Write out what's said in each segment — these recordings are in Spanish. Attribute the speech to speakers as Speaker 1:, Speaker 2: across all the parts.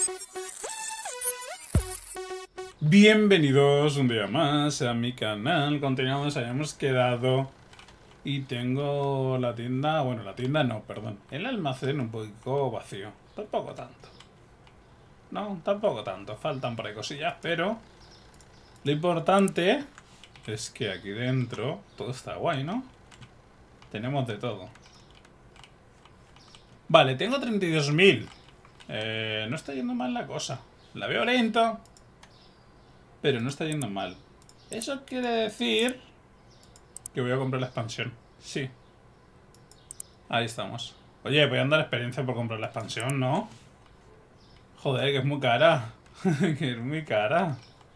Speaker 1: Bienvenidos un día más a mi canal. Continuamos, habíamos quedado. Y tengo la tienda... Bueno, la tienda no, perdón. El almacén un poco vacío. Tampoco tanto. No, tampoco tanto. Faltan por ahí cosillas, pero... Lo importante es que aquí dentro todo está guay, ¿no? Tenemos de todo. Vale, tengo 32.000. No está yendo mal la cosa. La veo lento, pero no está yendo mal. Eso quiere decir que voy a comprar la expansión. Sí. Ahí estamos. Oye, voy a dar experiencia por comprar la expansión, ¿no? Joder, que es muy cara. Que es muy cara.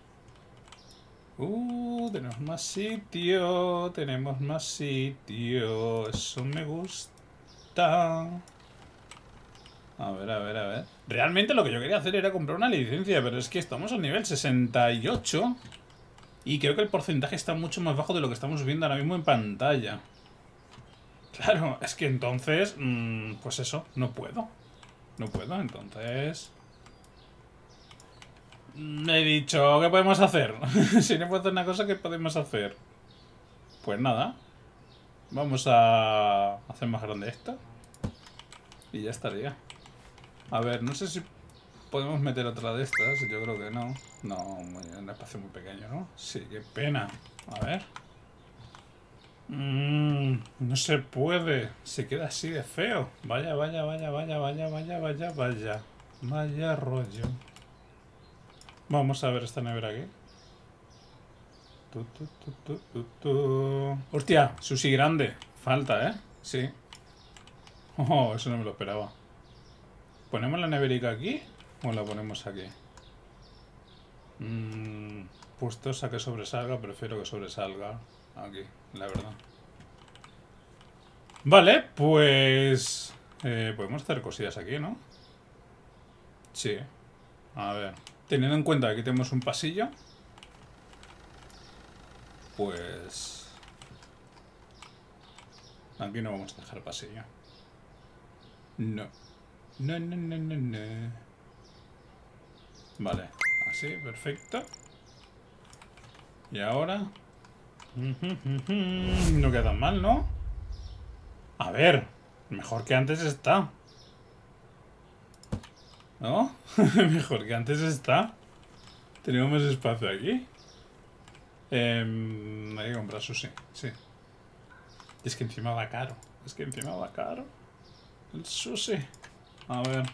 Speaker 1: Tenemos más sitio. Tenemos más sitio. Eso me gusta. A ver, a ver, a ver. Realmente lo que yo quería hacer era comprar una licencia, pero es que estamos al nivel 68. Y creo que el porcentaje está mucho más bajo de lo que estamos viendo ahora mismo en pantalla. Claro, es que entonces... pues eso, no puedo. No puedo, entonces... Me he dicho, ¿qué podemos hacer? Si no puedo hacer una cosa, ¿qué podemos hacer? Pues nada. Vamos a hacer más grande esto. Y ya estaría. A ver, no sé si podemos meter otra de estas. Yo creo que no. No, un espacio muy pequeño, ¿no? Sí, qué pena. A ver. No se puede. Se queda así de feo. Vaya, vaya, vaya, vaya, vaya, vaya, vaya, vaya. Vaya rollo. Vamos a ver esta nevera aquí. Hostia, sushi grande. Falta, ¿eh? Sí. Oh, eso no me lo esperaba. ¿Ponemos la neverica aquí? ¿O la ponemos aquí? Puestos a que sobresalga, prefiero que sobresalga aquí, la verdad. Vale, pues... podemos hacer cosillas aquí, ¿no? Sí. A ver. Teniendo en cuenta que aquí tenemos un pasillo, pues... aquí no vamos a dejar pasillo. No. No, no, no, no, no. Vale. Así, perfecto. Y ahora... no queda tan mal, ¿no? A ver. Mejor que antes está. ¿No? Mejor que antes está. Tenemos más espacio aquí. Hay que comprar sushi, sí. Y es que encima va caro. Es que encima va caro. El sushi. A ver.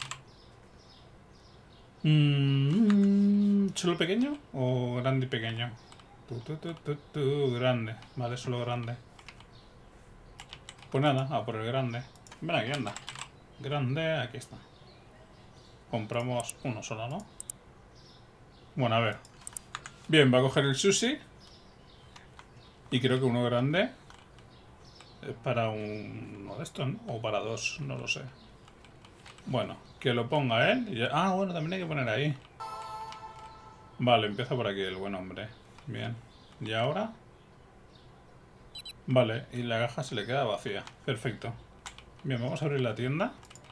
Speaker 1: ¿Solo pequeño o grande y pequeño? Grande. Vale, solo grande. Pues nada, a por el grande. Ven aquí, anda. Grande, aquí está. Compramos uno solo, ¿no? Bueno, a ver. Bien, va a coger el sushi. Y creo que uno grande es para uno de estos, ¿no? O para dos, no lo sé. Bueno, que lo ponga él. Y ya... Ah, bueno, también hay que poner ahí. Vale, empieza por aquí el buen hombre. Bien. ¿Y ahora? Vale, y la caja se le queda vacía. Perfecto. Bien, vamos a abrir la tienda.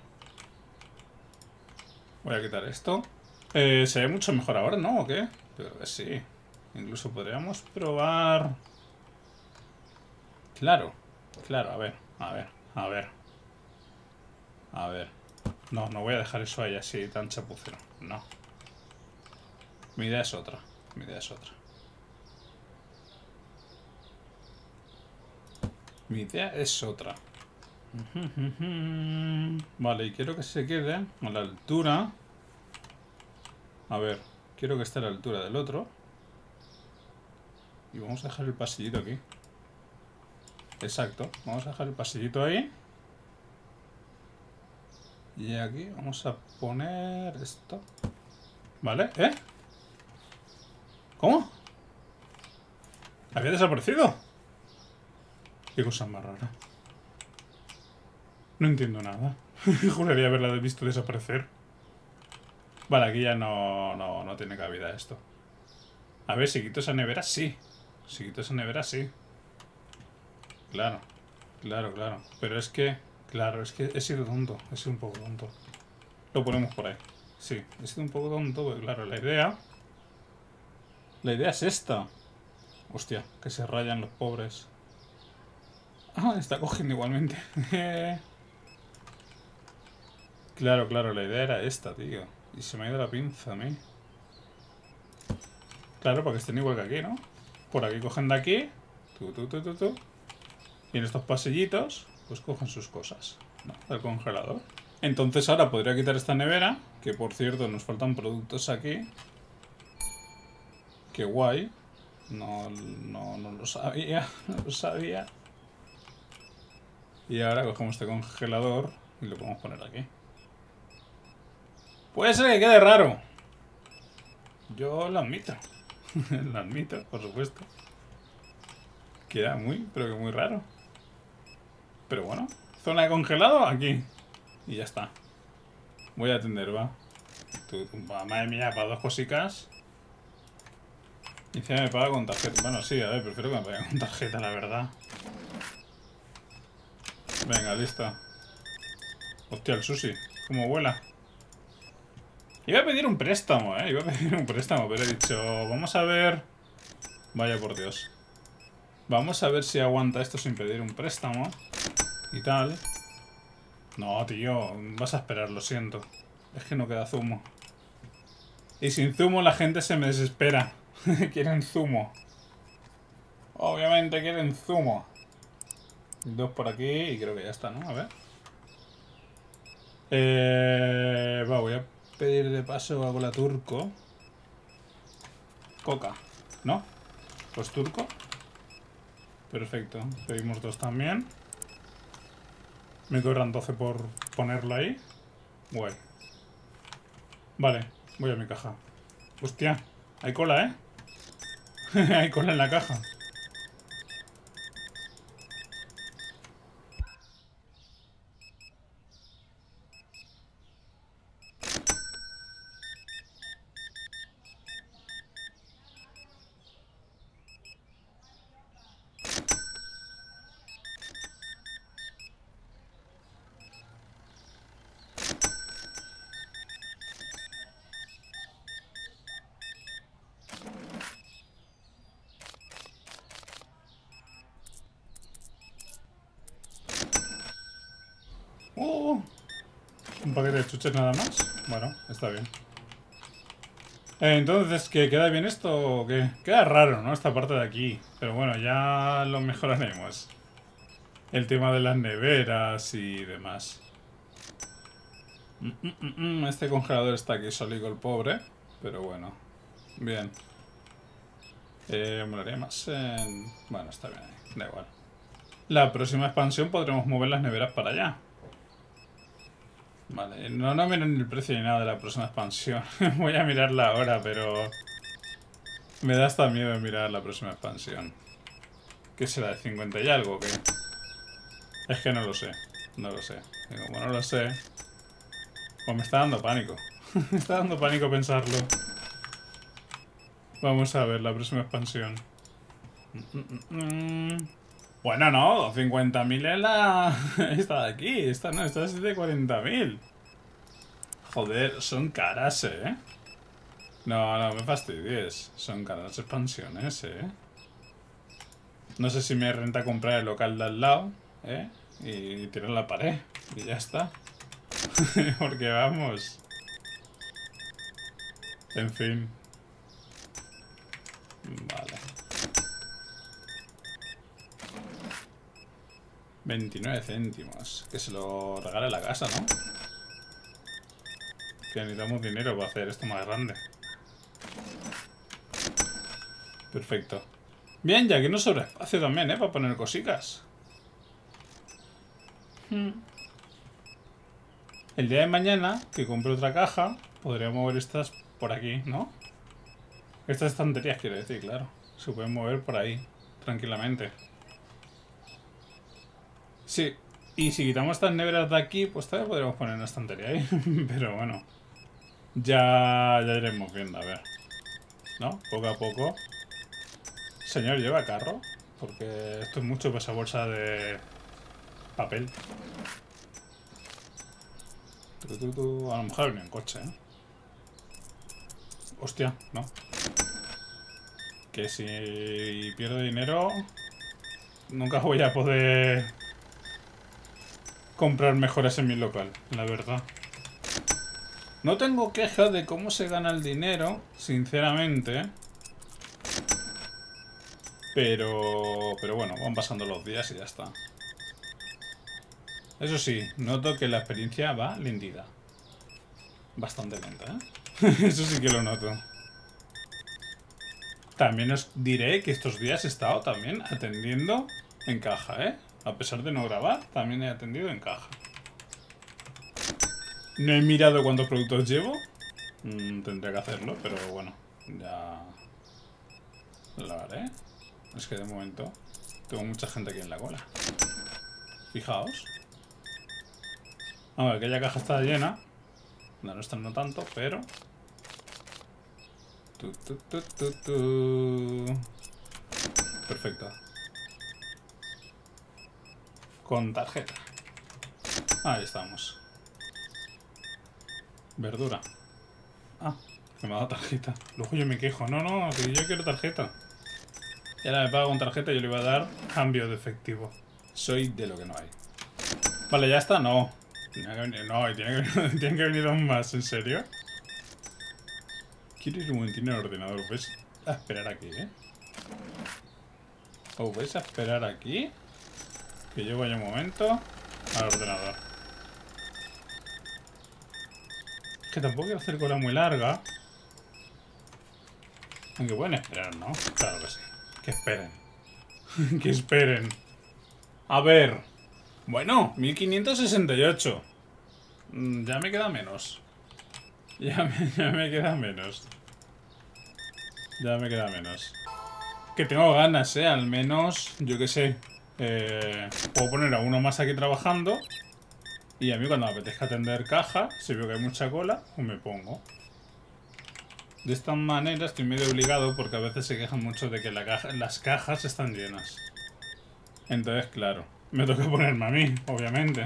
Speaker 1: Voy a quitar esto. Se ve mucho mejor ahora, ¿no? ¿O qué? Yo creo que sí. Incluso podríamos probar... Claro. Claro, a ver, a ver, a ver. A ver. No, no voy a dejar eso ahí así tan chapucero. No. Mi idea es otra. Mi idea es otra. Mi idea es otra. Vale, y quiero que se quede a la altura. A ver, quiero que esté a la altura del otro. Y vamos a dejar el pasillito aquí. Exacto, vamos a dejar el pasillito ahí. Y aquí vamos a poner esto. ¿Vale? ¿Eh? ¿Cómo? ¿Había desaparecido? Qué cosa más rara. No entiendo nada. Juraría haberla visto desaparecer. Vale, aquí ya no tiene cabida esto. A ver, si quito esa nevera, sí. Si quito esa nevera, sí. Claro. Claro, claro. Pero es que... Claro, es que he sido tonto. He sido un poco tonto. Lo ponemos por ahí. Sí, he sido un poco tonto, porque claro, la idea... La idea es esta. Hostia, que se rayan los pobres. Ah, está cogiendo igualmente. Claro, claro, la idea era esta, tío. Y se me ha ido la pinza a mí. Claro, para que estén igual que aquí, ¿no? Por aquí cogen de aquí. Tú. Y en estos pasillitos, pues cogen sus cosas, ¿no? Del congelador. Entonces ahora podría quitar esta nevera. Que por cierto, nos faltan productos aquí. Qué guay. No lo sabía. No lo sabía. Y ahora cogemos este congelador y lo podemos poner aquí. Puede ser que quede raro. Yo lo admito. Lo admito, por supuesto. Queda muy, pero que muy raro. Pero bueno, zona de congelado aquí. Y ya está. Voy a atender, va. Madre mía, para dos cositas. Y encima me paga con tarjeta. Bueno, sí, a ver, prefiero que me pague con tarjeta, la verdad. Venga, listo. Hostia, el sushi. ¿Cómo vuela? Iba a pedir un préstamo, Iba a pedir un préstamo, pero he dicho... Vamos a ver... Vaya por Dios. Vamos a ver si aguanta esto sin pedir un préstamo. Y tal. No, tío. Vas a esperar, lo siento. Es que no queda zumo. Y sin zumo la gente se me desespera. Quieren zumo. Obviamente quieren zumo. Dos por aquí y creo que ya está, ¿no? A ver. Voy a pedir de paso Coca-Cola turco. Coca, ¿no? Pues turco. Perfecto. Pedimos dos también. Me cobran 12 por ponerlo ahí. Guay. Vale, voy a mi caja. Hostia, hay cola, ¿eh? Hay cola en la caja. Un paquete de chuches nada más. Bueno, está bien. Entonces, ¿qué queda bien esto o qué? Queda raro, ¿no? Esta parte de aquí. Pero bueno, ya lo mejoraremos. El tema de las neveras y demás. Este congelador está aquí solico el pobre. Pero bueno. Bien. Molaría más en... Bueno, está bien ahí. Da igual. La próxima expansión podremos mover las neveras para allá. Vale, no miren el precio ni nada de la próxima expansión. Voy a mirarla ahora, pero... Me da hasta miedo mirar la próxima expansión. ¿Qué será? ¿De 50 y algo o qué? Es que no lo sé. No lo sé. Y como no lo sé... Pues me está dando pánico. Me está dando pánico pensarlo. Vamos a ver la próxima expansión. Bueno, no, 50.000 es la... Esta de aquí, esta no, esta es de 40.000. Joder, son caras, ¿eh? No me fastidies. Son caras las expansiones, ¿eh? No sé si me renta comprar el local de al lado, ¿eh? Y tirar la pared. Y ya está. Porque vamos. En fin. Vale. 29 céntimos. Que se lo regale la casa, ¿no? Que necesitamos dinero para hacer esto más grande. Perfecto. Bien, ya que no sobra espacio también, ¿eh? Para poner cositas. El día de mañana, que compre otra caja, podría mover estas por aquí, ¿no? Estas estanterías, quiero decir, claro. Se pueden mover por ahí, tranquilamente. Sí, y si quitamos estas neveras de aquí, pues todavía podríamos poner una estantería ahí. Pero bueno, ya iremos viendo, a ver. ¿No? Poco a poco. Señor, ¿lleva carro? Porque esto es mucho para esa bolsa de papel. A lo mejor viene en coche, ¿eh? Hostia, no. Que si pierdo dinero, nunca voy a poder comprar mejoras en mi local, la verdad. No tengo queja de cómo se gana el dinero, sinceramente. Pero bueno, van pasando los días y ya está. Eso sí, noto que la experiencia va lentita. Bastante lenta, ¿eh? Eso sí que lo noto. También os diré que estos días he estado también atendiendo en caja, ¿eh? A pesar de no grabar, también he atendido en caja. No he mirado cuántos productos llevo. Tendría que hacerlo, pero bueno, ya lo haré. Es que de momento tengo mucha gente aquí en la cola. Fijaos. A ver, aquella caja está llena. La nuestra no tanto, pero... Perfecto. Con tarjeta. Ahí estamos. Verdura. Ah, que me ha dado tarjeta. Luego yo me quejo. No, no, que yo quiero tarjeta. Y ahora me pago con tarjeta y yo le voy a dar cambio de efectivo. Soy de lo que no hay. Vale, ya está. No. No, tienen que venir aún más. ¿En serio? Quiero ir un momentito en el ordenador. ¿Ves? A esperar aquí, ¿eh? ¿Os vais a esperar aquí? Que yo vaya un momento al ordenador. Que tampoco quiero hacer cola muy larga. Aunque pueden esperar, ¿no? Claro que sí. Que esperen. Que esperen. A ver. Bueno, 1568. Ya me queda menos. Ya me queda menos. Ya me queda menos. Que tengo ganas, al menos, yo qué sé. Puedo poner a uno más aquí trabajando. Y a mí cuando me apetezca atender caja, si veo que hay mucha cola, pues me pongo. De esta manera estoy medio obligado porque a veces se quejan mucho de que las cajas están llenas. Entonces, claro, me toca ponerme a mí, obviamente.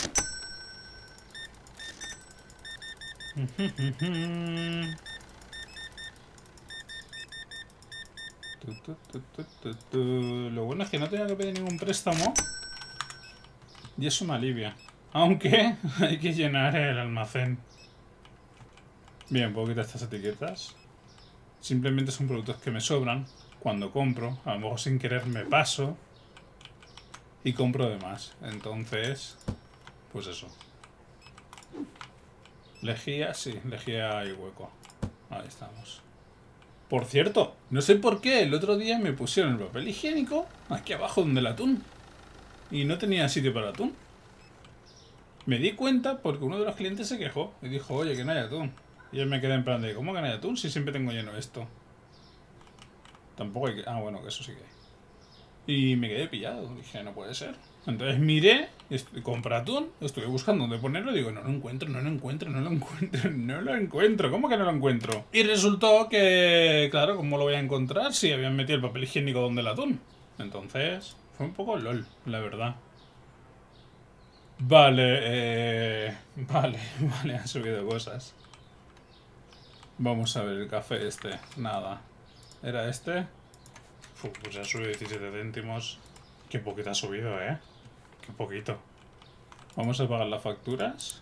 Speaker 1: Lo bueno es que no tengo que pedir ningún préstamo. Y eso me alivia. Aunque hay que llenar el almacén. Bien, puedo quitar estas etiquetas. Simplemente son productos que me sobran cuando compro. A lo mejor sin querer me paso y compro de más. Entonces, pues eso. Lejía, sí, lejía y hueco. Ahí estamos. Por cierto, no sé por qué el otro día me pusieron el papel higiénico aquí abajo donde el atún. Y no tenía sitio para atún. Me di cuenta porque uno de los clientes se quejó y dijo, oye, que no hay atún. Y yo me quedé en plan de, ¿cómo que no hay atún si siempre tengo lleno esto? Tampoco hay que... Ah, bueno, que eso sí que hay. Y me quedé pillado. Dije, no puede ser. Entonces miré, compré atún, estuve buscando dónde ponerlo y digo, no lo encuentro, no lo encuentro, no lo encuentro, no lo encuentro. ¿Cómo que no lo encuentro? Y resultó que, claro, ¿cómo lo voy a encontrar si habían metido el papel higiénico donde el atún? Entonces, fue un poco lol, la verdad. Vale, vale, han subido cosas. Vamos a ver el café este. Nada. ¿Era este? Pues ha subido 17 céntimos. Qué poquito ha subido, ¿eh? Qué poquito. Vamos a pagar las facturas.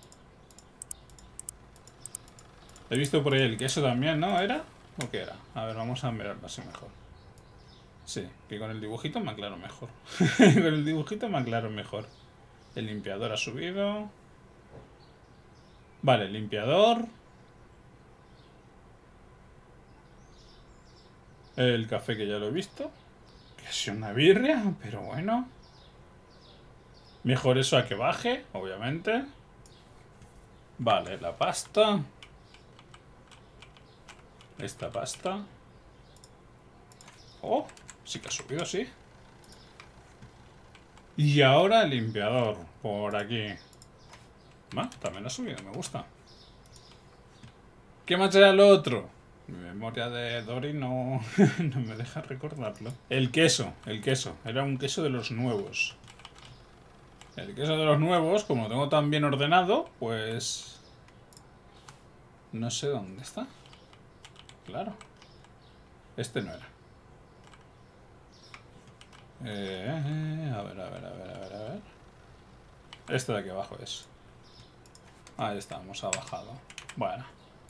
Speaker 1: He visto por ahí el queso también, ¿no? ¿Era? ¿O qué era? A ver, vamos a mirarlo así mejor. Sí, que con el dibujito me aclaro mejor. Con el dibujito me aclaro mejor. El limpiador ha subido. Vale, el limpiador. El café que ya lo he visto. Que es una birria, pero bueno. Mejor eso a que baje, obviamente. Vale, la pasta. Esta pasta. Oh, sí que ha subido, sí. Y ahora el limpiador. Por aquí. También ha subido, me gusta. ¿Qué más era lo otro? Mi memoria de Dory no, no me deja recordarlo. El queso. Era un queso de los nuevos. El queso de los nuevos, como lo tengo tan bien ordenado, pues... No sé dónde está. claro. Este no era. A ver. Este de aquí abajo es. Ahí estamos, ha bajado. Bueno.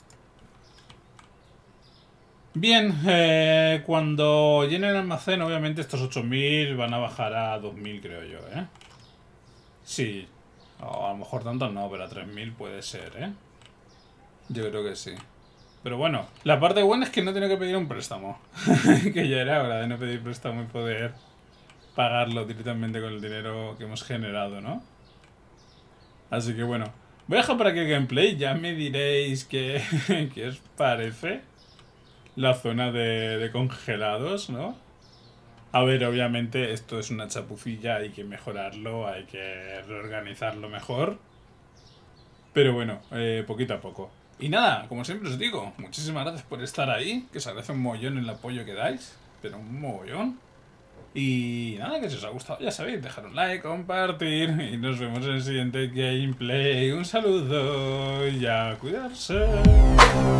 Speaker 1: Bien, cuando llene el almacén, obviamente estos 8000 van a bajar a 2000, creo yo, ¿eh? Sí. O a lo mejor tanto no, pero a 3000 puede ser, ¿eh? Yo creo que sí. Pero bueno, la parte buena es que no tengo que pedir un préstamo. Que ya era hora de no pedir préstamo y poder pagarlo directamente con el dinero que hemos generado, ¿no? Así que bueno, voy a dejar por aquí el gameplay. Ya me diréis qué os parece la zona de congelados, ¿no? A ver, obviamente esto es una chapucilla, hay que mejorarlo, hay que reorganizarlo mejor. Pero bueno, poquito a poco. Y nada, como siempre os digo, muchísimas gracias por estar ahí, que se agradece un mogollón el apoyo que dais, pero un mogollón. Y nada, que si os ha gustado, ya sabéis, dejar un like, compartir y nos vemos en el siguiente gameplay. Un saludo y a cuidarse.